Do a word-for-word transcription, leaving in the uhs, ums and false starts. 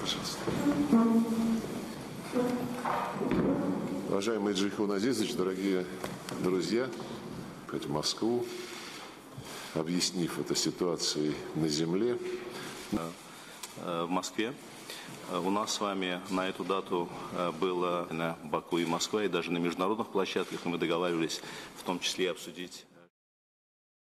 пожалуйста. Уважаемый Джейхун Азизович, дорогие друзья, в Москву, объяснив эту ситуацию на земле. В Москве. У нас с вами на эту дату было на Баку и Москва, и даже на международных площадках, и мы договаривались в том числе обсудить